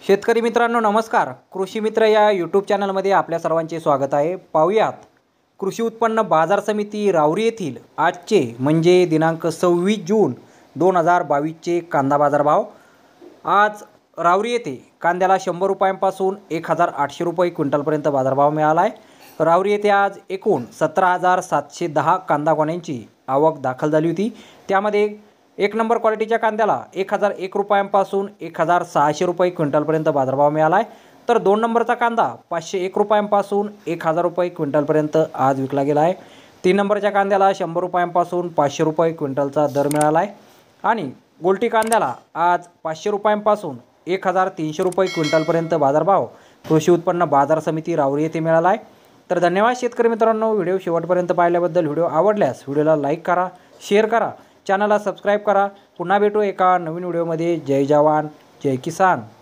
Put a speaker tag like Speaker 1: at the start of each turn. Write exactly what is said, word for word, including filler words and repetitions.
Speaker 1: शेतकरी मित्रांनो नमस्कार। कृषी मित्र या यूट्यूब चॅनलमध्ये आपल्या सर्वांचे स्वागत आहे। पाहूयात कृषी उत्पन्न बाजार समिती राऊरी येथील आजचे म्हणजे दिनांक सव्वीस जून दोन हजार बावीसचे कांदा बाजार भाव। आज राऊरी येथे कांद्याला शंभर रुपयांपासून एक हजार आठशे रुपये क्विंटलपर्यंत बाजारभाव मिळाला आहे। राऊरी येथे आज एकूण सतरा हजार सातशे दहा कांदा गोण्यांची आवक दाखल झाली होती। त्यामध्ये एक नंबर क्वालिटीच्या कांद्याला एक हजार एक रुपयांपासून एक हजार सहाशे रुपये क्विंटलपर्यंत बाजारभाव मिळाला आहे। तर दोन नंबरचा कांदा पाचशे एक रुपयांपासून एक हजार रुपये क्विंटलपर्यंत आज विकला गेला आहे। तीन नंबरच्या कांद्याला शंभर रुपयांपासून पाचशे रुपये क्विंटलचा दर मिळाला आहे आणि गोल्टी कांद्याला आज पाचशे रुपयांपासून एक हजार तीनशे रुपये क्विंटलपर्यंत बाजारभाव कृषी उत्पन्न बाजार समिती राऊरी येथे मिळाला आहे। तर धन्यवाद शेतकरी मित्रांनो, व्हिडिओ शेवटपर्यंत पाहिल्याबद्दल। व्हिडिओ आवडल्यास व्हिडिओला लाईक करा, शेअर करा, चॅनलला सबस्क्राईब करा। पुन्हा भेटू एका नवीन व्हिडिओमध्ये। जय जवान जय किसान।